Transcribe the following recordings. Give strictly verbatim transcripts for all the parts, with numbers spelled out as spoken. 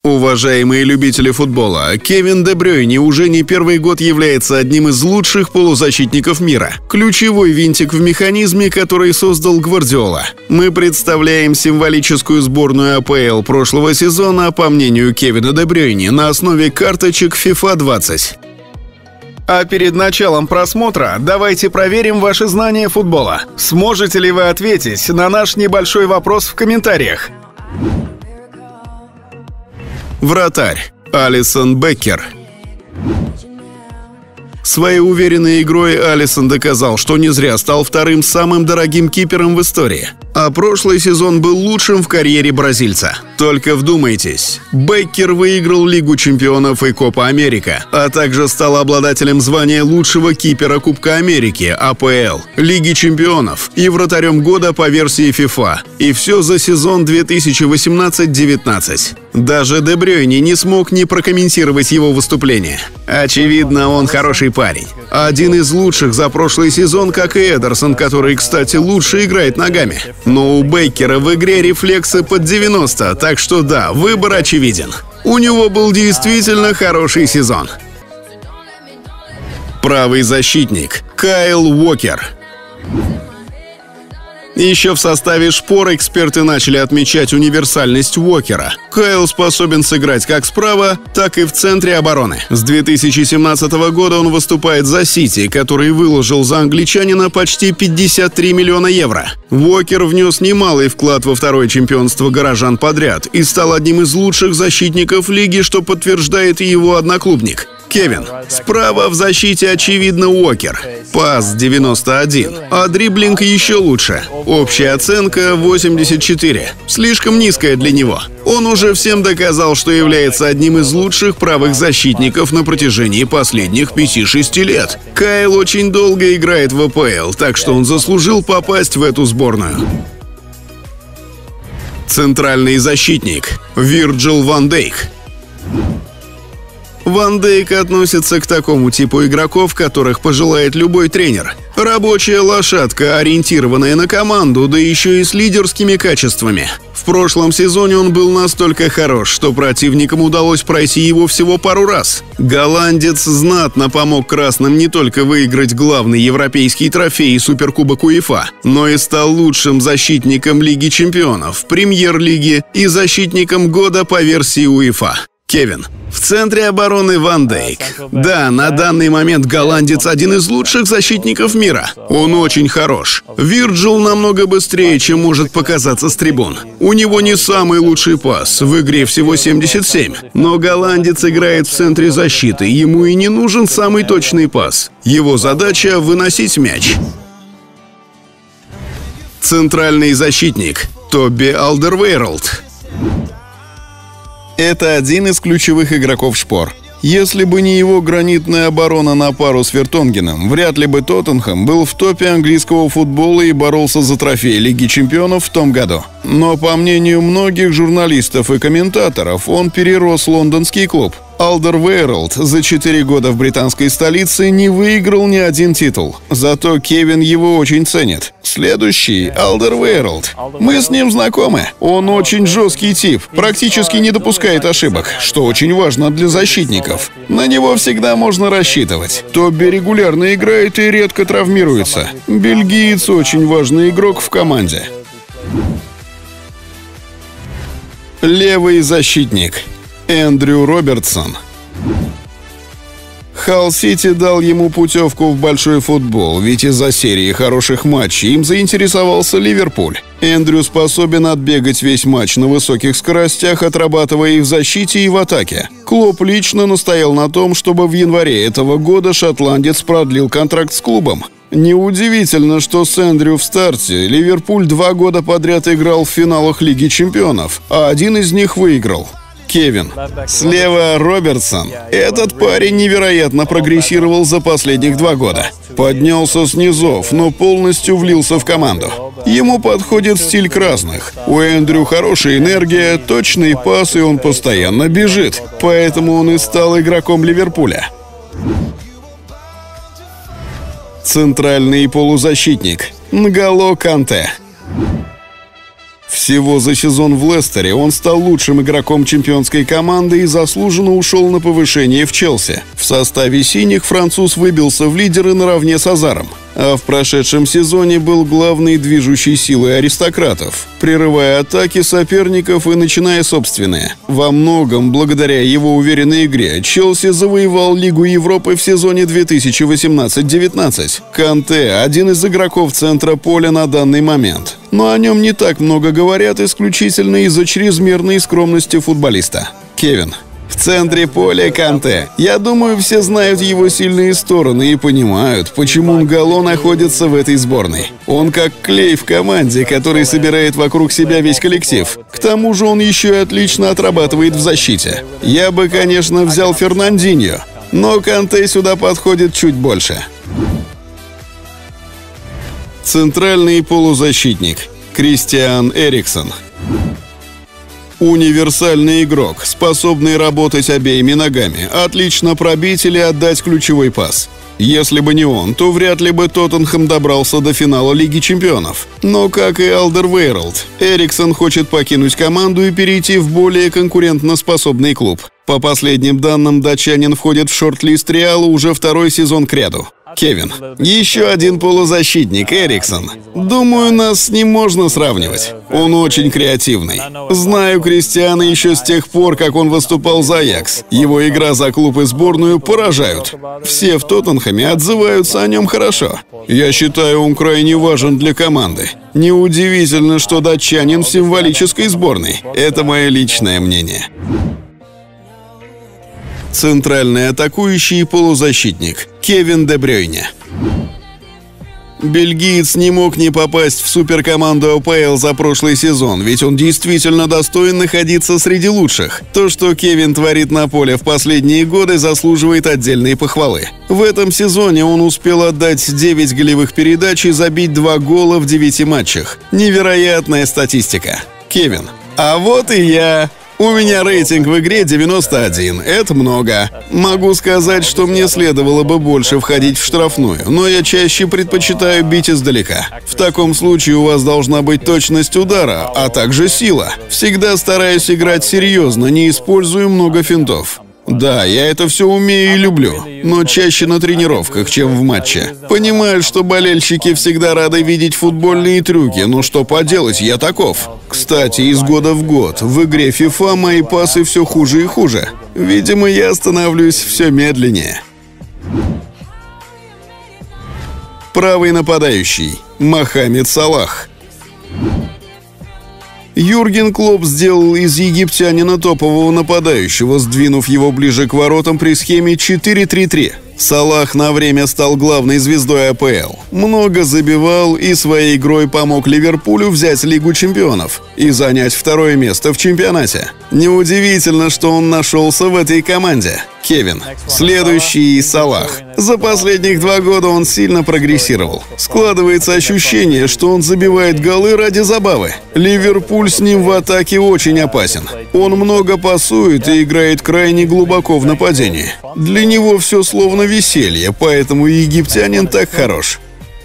Уважаемые любители футбола, Кевин Де Брюйне уже не первый год является одним из лучших полузащитников мира. Ключевой винтик в механизме, который создал Гвардиола. Мы представляем символическую сборную АПЛ прошлого сезона, по мнению Кевина Де Брюйне, на основе карточек фифа двадцать. А перед началом просмотра давайте проверим ваши знания футбола. Сможете ли вы ответить на наш небольшой вопрос в комментариях? Вратарь Алисон Беккер. Своей уверенной игрой Алисон доказал, что не зря стал вторым самым дорогим кипером в истории. А прошлый сезон был лучшим в карьере бразильца. Только вдумайтесь, Беккер выиграл Лигу чемпионов и Копа Америка, а также стал обладателем звания лучшего кипера Кубка Америки, АПЛ, Лиги чемпионов и вратарем года по версии FIFA. И все за сезон две тысячи восемнадцать девятнадцать. Даже Де Брюйне не смог не прокомментировать его выступление. Очевидно, он хороший парень. Один из лучших за прошлый сезон, как и Эдерсон, который, кстати, лучше играет ногами. Но у Беккера в игре рефлексы под девяносто, так что да, выбор очевиден. У него был действительно хороший сезон. Правый защитник Кайл Уокер. Еще в составе «Шпор» эксперты начали отмечать универсальность Уокера. Кайл способен сыграть как справа, так и в центре обороны. С две тысячи семнадцатого года он выступает за Сити, который выложил за англичанина почти пятьдесят три миллиона евро. Уокер внес немалый вклад во второе чемпионство горожан подряд и стал одним из лучших защитников лиги, что подтверждает и его одноклубник. Кевин. Справа в защите, очевидно, Уокер. Пас девяносто один, а дриблинг еще лучше. Общая оценка восемьдесят четыре. Слишком низкая для него. Он уже всем доказал, что является одним из лучших правых защитников на протяжении последних пяти-шести лет. Кайл очень долго играет в АПЛ, так что он заслужил попасть в эту сборную. Центральный защитник Вирджил ван Дейк. Ван Дейк относится к такому типу игроков, которых пожелает любой тренер. Рабочая лошадка, ориентированная на команду, да еще и с лидерскими качествами. В прошлом сезоне он был настолько хорош, что противникам удалось пройти его всего пару раз. Голландец знатно помог красным не только выиграть главный европейский трофей Суперкубок УЕФА, но и стал лучшим защитником Лиги чемпионов, Премьер-лиги и защитником года по версии УЕФА. Кевин. В центре обороны Ван Дейк. Да, на данный момент голландец один из лучших защитников мира. Он очень хорош. Вирджил намного быстрее, чем может показаться с трибун. У него не самый лучший пас, в игре всего семьдесят семь. Но голландец играет в центре защиты, ему и не нужен самый точный пас. Его задача — выносить мяч. Центральный защитник Тоби Алдервейрелд. Это один из ключевых игроков «Шпор». Если бы не его гранитная оборона на пару с Вертонгеном, вряд ли бы Тоттенхэм был в топе английского футбола и боролся за трофей Лиги чемпионов в том году. Но, по мнению многих журналистов и комментаторов, он перерос лондонский клуб. Алдервейрелд за четыре года в британской столице не выиграл ни один титул. Зато Кевин его очень ценит. Следующий — Алдервейрелд. Мы с ним знакомы. Он очень жесткий тип, практически не допускает ошибок, что очень важно для защитников. На него всегда можно рассчитывать. Тоби регулярно играет и редко травмируется. Бельгиец — очень важный игрок в команде. Левый защитник Эндрю Робертсон. Халл Сити дал ему путевку в большой футбол, ведь из-за серии хороших матчей им заинтересовался Ливерпуль. Эндрю способен отбегать весь матч на высоких скоростях, отрабатывая и в защите, и в атаке. Клоп лично настоял на том, чтобы в январе этого года шотландец продлил контракт с клубом. Неудивительно, что с Эндрю в старте Ливерпуль два года подряд играл в финалах Лиги чемпионов, а один из них выиграл. Кевин. Слева Робертсон. Этот парень невероятно прогрессировал за последних два года. Поднялся с низов, но полностью влился в команду. Ему подходит стиль красных. У Эндрю хорошая энергия, точный пас, и он постоянно бежит. Поэтому он и стал игроком Ливерпуля. Центральный полузащитник Нголо Канте. Всего за сезон в Лестере он стал лучшим игроком чемпионской команды и заслуженно ушел на повышение в Челси. В составе синих француз выбился в лидеры наравне с Азаром, а в прошедшем сезоне был главной движущей силой аристократов, прерывая атаки соперников и начиная собственные. Во многом, благодаря его уверенной игре, Челси завоевал Лигу Европы в сезоне две тысячи восемнадцать девятнадцать. Канте – один из игроков центра поля на данный момент, но о нем не так много говорят исключительно из-за чрезмерной скромности футболиста. Кевин. В центре поля Канте. Я думаю, все знают его сильные стороны и понимают, почему Нголо находится в этой сборной. Он как клей в команде, который собирает вокруг себя весь коллектив. К тому же он еще и отлично отрабатывает в защите. Я бы, конечно, взял Фернандиньо, но Канте сюда подходит чуть больше. Центральный полузащитник Кристиан Эриксон. Универсальный игрок, способный работать обеими ногами, отлично пробить или отдать ключевой пас. Если бы не он, то вряд ли бы Тоттенхэм добрался до финала Лиги Чемпионов. Но, как и Алдервейрелд, Эриксон хочет покинуть команду и перейти в более конкурентноспособный клуб. По последним данным, датчанин входит в шорт-лист Реала уже второй сезон кряду. Кевин. Еще один полузащитник, Эриксон. Думаю, нас с ним можно сравнивать. Он очень креативный. Знаю Кристиана еще с тех пор, как он выступал за Аякс. Его игра за клуб и сборную поражают. Все в Тоттенхэме отзываются о нем хорошо. Я считаю, он крайне важен для команды. Неудивительно, что датчанин в символической сборной. Это мое личное мнение. Центральный атакующий полузащитник Кевин Де Брюйне. Бельгиец не мог не попасть в суперкоманду АПЛ за прошлый сезон, ведь он действительно достоин находиться среди лучших. То, что Кевин творит на поле в последние годы, заслуживает отдельной похвалы. В этом сезоне он успел отдать девять голевых передач и забить два гола в девяти матчах. Невероятная статистика. Кевин. А вот и я. У меня рейтинг в игре девяносто один, это много. Могу сказать, что мне следовало бы больше входить в штрафную, но я чаще предпочитаю бить издалека. В таком случае у вас должна быть точность удара, а также сила. Всегда стараюсь играть серьезно, не использую много финтов. Да, я это все умею и люблю, но чаще на тренировках, чем в матче. Понимаю, что болельщики всегда рады видеть футбольные трюки, но что поделать, я таков. Кстати, из года в год в игре FIFA мои пасы все хуже и хуже. Видимо, я становлюсь все медленнее. Правый нападающий Мохаммед Салах. Юрген Клопп сделал из египтянина топового нападающего, сдвинув его ближе к воротам при схеме четыре три три. Салах на время стал главной звездой АПЛ. Много забивал и своей игрой помог Ливерпулю взять Лигу Чемпионов и занять второе место в чемпионате. Неудивительно, что он нашелся в этой команде. Кевин. Следующий Салах. За последних два года он сильно прогрессировал. Складывается ощущение, что он забивает голы ради забавы. Ливерпуль с ним в атаке очень опасен. Он много пасует и играет крайне глубоко в нападении. Для него все словно веселье, поэтому египтянин так хорош.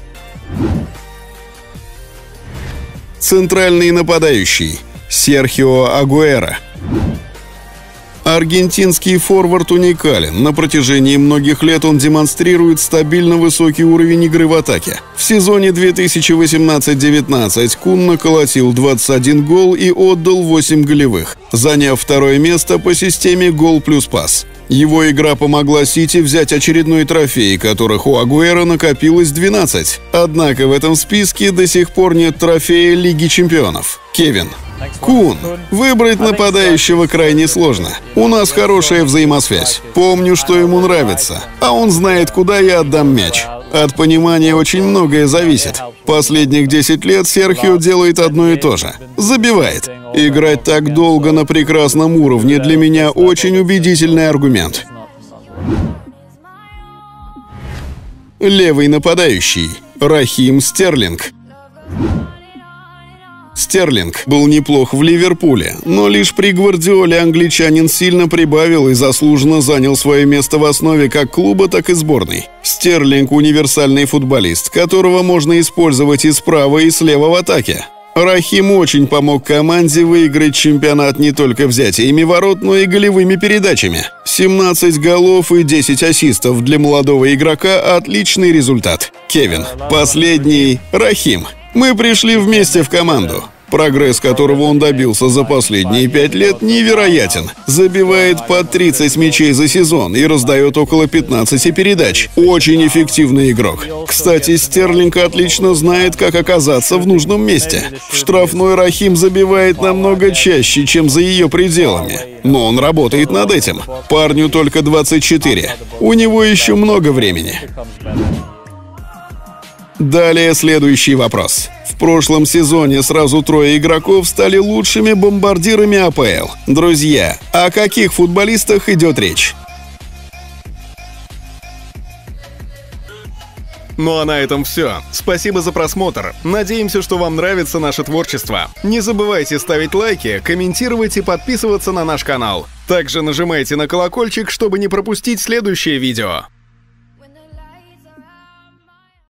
Центральный нападающий Серхио Агуэро. Аргентинский форвард уникален. На протяжении многих лет он демонстрирует стабильно высокий уровень игры в атаке. В сезоне две тысячи восемнадцать девятнадцать Кун наколотил двадцать один гол и отдал восемь голевых, заняв второе место по системе гол плюс пас. Его игра помогла Сити взять очередной трофей, которых у Агуэро накопилось двенадцать. Однако в этом списке до сих пор нет трофея Лиги Чемпионов. Кевин. Кун. Выбрать нападающего крайне сложно. У нас хорошая взаимосвязь. Помню, что ему нравится, а он знает, куда я отдам мяч. От понимания очень многое зависит. Последних десять лет Серхио делает одно и то же. Забивает. Играть так долго на прекрасном уровне для меня очень убедительный аргумент. Левый нападающий Рахим Стерлинг. Стерлинг был неплох в Ливерпуле, но лишь при Гвардиоле англичанин сильно прибавил и заслуженно занял свое место в основе как клуба, так и сборной. Стерлинг – универсальный футболист, которого можно использовать и справа, и слева в атаке. Рахим очень помог команде выиграть чемпионат не только взятиями ворот, но и голевыми передачами. семнадцать голов и десять ассистов для молодого игрока – отличный результат. Кевин. Последний – Рахим. Мы пришли вместе в команду. Прогресс, которого он добился за последние пять лет, невероятен. Забивает по тридцать мячей за сезон и раздает около пятнадцати передач. Очень эффективный игрок. Кстати, Стерлинг отлично знает, как оказаться в нужном месте. В штрафной Рахим забивает намного чаще, чем за ее пределами. Но он работает над этим. Парню только двадцать четыре. У него еще много времени. Далее следующий вопрос. В прошлом сезоне сразу трое игроков стали лучшими бомбардирами АПЛ. Друзья, о каких футболистах идет речь? Ну а на этом все. Спасибо за просмотр. Надеемся, что вам нравится наше творчество. Не забывайте ставить лайки, комментировать и подписываться на наш канал. Также нажимайте на колокольчик, чтобы не пропустить следующее видео.